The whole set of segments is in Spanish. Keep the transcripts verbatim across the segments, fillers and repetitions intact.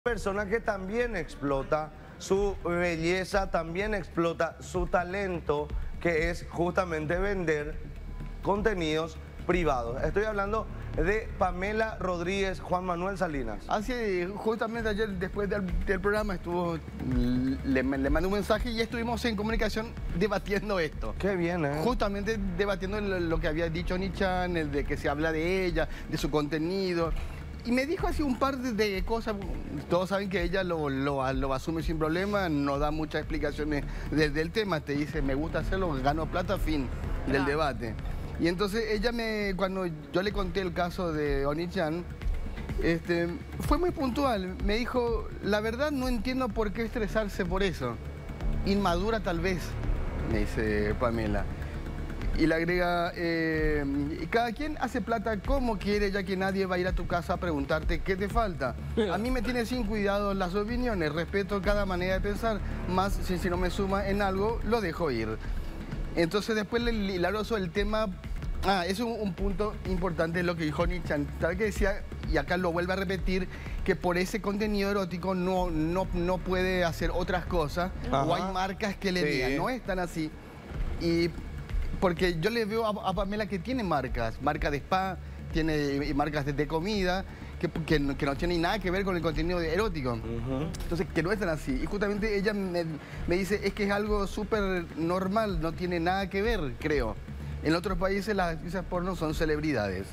Persona que también explota su belleza, también explota su talento, que es justamente vender contenidos privados. Estoy hablando de Pamela Rodríguez, Juan Manuel Salinas. Así, justamente ayer después del, del programa estuvo, le, le mandé un mensaje y estuvimos en comunicación debatiendo esto. Qué bien, ¿eh? Justamente debatiendo lo, lo que había dicho Nichan, el de que se habla de ella, de su contenido. Y me dijo así un par de, de cosas. Todos saben que ella lo, lo, lo asume sin problema, no da muchas explicaciones de, del tema. Te dice, me gusta hacerlo, gano plata, fin del debate. Y entonces ella me, cuando yo le conté el caso de Onichan, este, fue muy puntual. Me dijo, la verdad no entiendo por qué estresarse por eso. Inmadura tal vez, me dice Pamela. Y le agrega, eh, cada quien hace plata como quiere, ya que nadie va a ir a tu casa a preguntarte qué te falta. A mí me tiene sin cuidado las opiniones, respeto cada manera de pensar, más si, si no me suma en algo, lo dejo ir. Entonces después le hilaró sobre el tema, ah, es un, un punto importante lo que dijo Nichan, tal que decía, y acá lo vuelve a repetir, que por ese contenido erótico no, no, no puede hacer otras cosas, Ajá. o hay marcas que le sí. digan, no es tan así. Y porque yo le veo a, a Pamela que tiene marcas, marca de spa, tiene marcas de, de comida, que, que, que no tienen nada que ver con el contenido erótico. Uh-huh. Entonces, que no están así. Y justamente ella me, me dice, es que es algo súper normal, no tiene nada que ver, creo. En otros países las actrices porno son celebridades.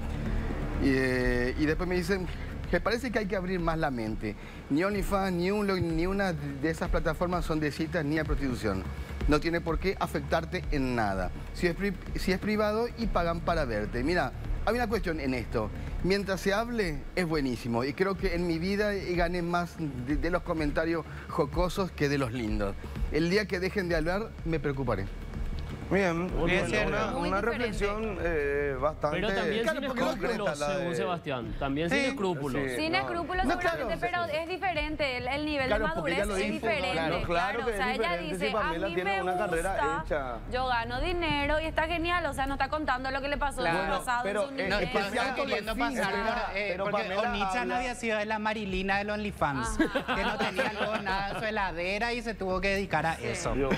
Y, eh, y después me dicen, me parece que hay que abrir más la mente. Ni OnlyFans, ni, un, ni una de esas plataformas son de citas ni de prostitución. No tiene por qué afectarte en nada. Si es, pri si es privado y pagan para verte. Mira, hay una cuestión en esto. Mientras se hable, es buenísimo. Y creo que en mi vida gané más de, de los comentarios jocosos que de los lindos. El día que dejen de hablar, me preocuparé. Bien, bueno, una, una reflexión eh, bastante pero también claro, sin escrúpulos, de... según Sebastián. También sí, sin escrúpulos. Sí, sin no, escrúpulos, no, seguramente, claro, pero es diferente. El, el nivel claro, de madurez es dice, diferente. Claro, claro, claro. O sea, ella dice, si a mí tiene me una gusta, carrera hecha. Yo gano dinero y está genial. O sea, no está contando lo que le pasó claro. en el pasado pero, en su nivel. No, es que queriendo pasar por, eh, pero porque Onichan habla... había sido de la Marilina del OnlyFans, que no tenía luego nada en su heladera y se tuvo que dedicar a sí. eso. Yo,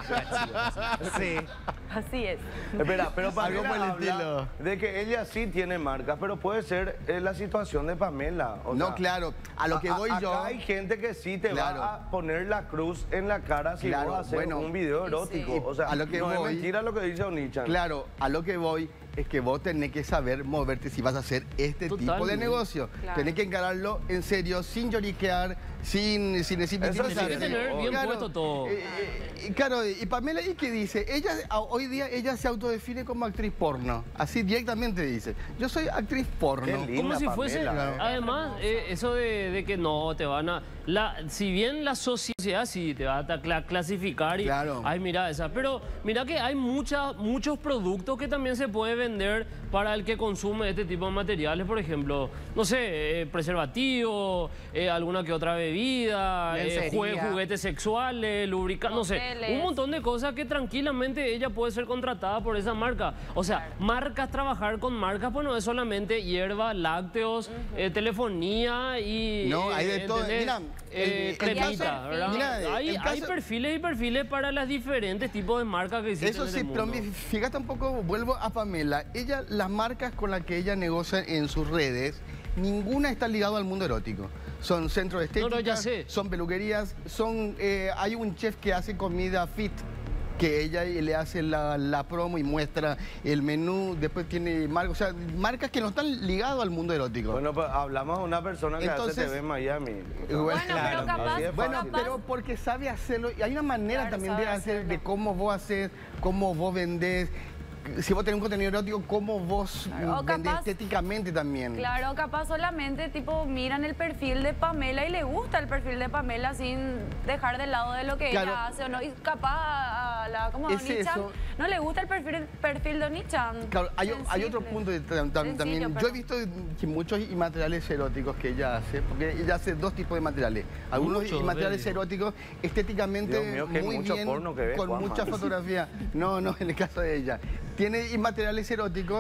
sí. Así es. Espera, pero Pamela habla de que ella sí tiene marcas, pero puede ser eh, la situación de Pamela. O no, sea, claro, a lo que voy a, yo... Acá hay gente que sí te claro. va a poner la cruz en la cara si claro, vas a hacer bueno, un video erótico. Sí. O sea, a lo que no voy, es mentira lo que dice Onichan. Claro, a lo que voy es que vos tenés que saber moverte si vas a hacer este Totalmente. tipo de negocio. Claro. Tenés que encararlo en serio, sin lloriquear, sin, sin decir Eso tiene que tener bien claro, puesto todo. Eh, eh, claro, y Pamela, ¿y qué dice? Ella, hoy día ella se autodefine como actriz porno. Así directamente dice. Yo soy actriz porno. Qué linda, como si Pamela, fuese, claro. además, eh, eso de, de que no te van a... La, si bien la sociedad sí te va a clasificar y... Claro. Ay, mira esa. Pero mira que hay mucha, muchos productos que también se puede vender para el que consume este tipo de materiales. Por ejemplo, no sé, eh, preservativo, eh, alguna que otra bebida, eh, juguetes sexuales, lubricantes, no sé. Un montón de cosas que tranquilamente ella puede ser contratada por esa marca. O sea, claro. marcas, trabajar con marcas, pues no es solamente hierba, lácteos, uh-huh. eh, telefonía y... No, hay de eh, todo. Mira, eh, el, cremita, el ¿verdad? Mira, hay, el caso... hay perfiles y perfiles para los diferentes tipos de marcas que existen. Eso sí, en el pero mundo. fíjate un poco, vuelvo a Pamela. Ella, las marcas con las que ella negocia en sus redes, ninguna está ligada al mundo erótico. Son centros de estética, no, no, ya sé. son peluquerías, son, eh, hay un chef que hace comida fit, que ella le hace la, la promo y muestra el menú, después tiene marcas, o sea, marcas que no están ligadas al mundo erótico. Bueno, pues hablamos de una persona que Entonces, hace T V en Miami. Bueno, bueno claro, pero capaz... Bueno, capaz, pero porque sabe hacerlo, y hay una manera claro, también de hacer, hacerlo. de cómo vos haces, cómo vos vendés. Si vos tenés un contenido erótico, ¿cómo vos claro, vendés capaz, estéticamente también? Claro, capaz solamente tipo miran el perfil de Pamela y le gusta el perfil de Pamela sin dejar de lado de lo que claro. ella hace o no. Y capaz a la como Onichan no le gusta el perfil, el perfil de Onichan. Claro, hay, hay otro punto de, tam, tam, también. Pero... Yo he visto que muchos materiales eróticos que ella hace, porque ella hace dos tipos de materiales. Algunos mucho, materiales de... eróticos estéticamente mío, muy bien, ves, con Juanma. mucha fotografía. No, no, en el caso de ella. Tiene materiales eróticos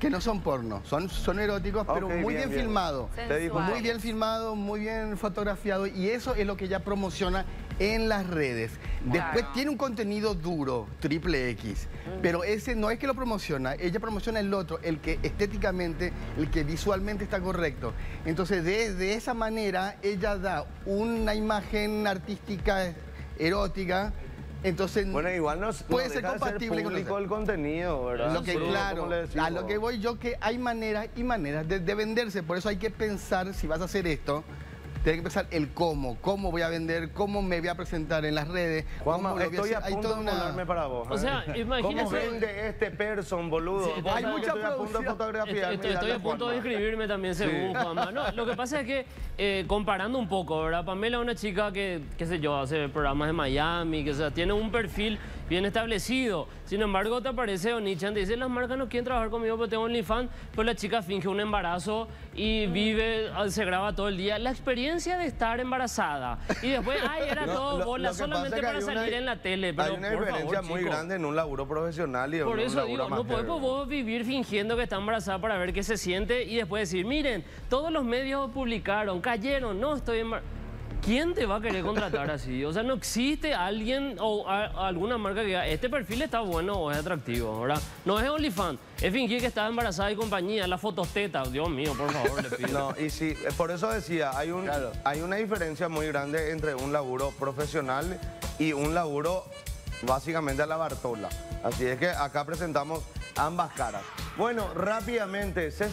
Que no son porno, son, son eróticos, pero Ok, muy bien, bien, bien. filmado. Te dijo Muy bien filmado, muy bien fotografiado, y eso es lo que ella promociona en las redes. Después Claro. tiene un contenido duro, triple X, pero ese no es que lo promociona, ella promociona el otro, el que estéticamente, el que visualmente está correcto. Entonces, de, de esa manera, ella da una imagen artística erótica. Entonces, Bueno, igual no, puede no ser deja de compatible con público eso. el contenido, ¿verdad? Lo que, Sí, claro, como le decimos. a lo que voy yo, que hay maneras y maneras de, de venderse. Por eso hay que pensar, si vas a hacer esto, tienes que pensar el cómo. Cómo voy a vender, cómo me voy a presentar en las redes. Juanma, cómo lo voy a estoy a hacer. Hay punto toda de una- volarme para vos. O sea, ¿eh? imagínese- ¿Cómo vende este person, boludo? Sí, Vos hay sabés que mucha estoy a punto de producción. fotografiar. Estoy, estoy a punto de inscribirme también, según Juanma. No, lo que pasa es que, eh, comparando un poco, ¿verdad? Pamela es una chica que, qué sé yo, hace programas de Miami, que o sea, tiene un perfil bien establecido. Sin embargo, te aparece Onichan, te dice, las marcas no quieren trabajar conmigo porque tengo OnlyFans, pues la chica finge un embarazo y vive, se graba todo el día. La experiencia de estar embarazada y después, ay, era No, todo lo- bola lo que solamente pasa es que para hay una- salir en la tele. Pero Hay una por diferencia favor, muy chico. grande en un laburo profesional y en Por un eso laburo digo, no amateur. podemos vos vivir fingiendo que está embarazada para ver qué se siente y después decir, miren, todos los medios publicaron, cayeron, no estoy embarazada. ¿Quién te va a querer contratar así? O sea, no existe alguien o a- alguna marca que diga, este perfil está bueno o es atractivo, ¿verdad? No es OnlyFans, es fingir que estás embarazada y compañía, las fotos tetas, Dios mío, por favor, le pido. No, y sí, eh, por eso decía, hay, un, Claro. hay una diferencia muy grande entre un laburo profesional y un laburo básicamente a la Bartola. Así es que acá presentamos ambas caras. Bueno, rápidamente,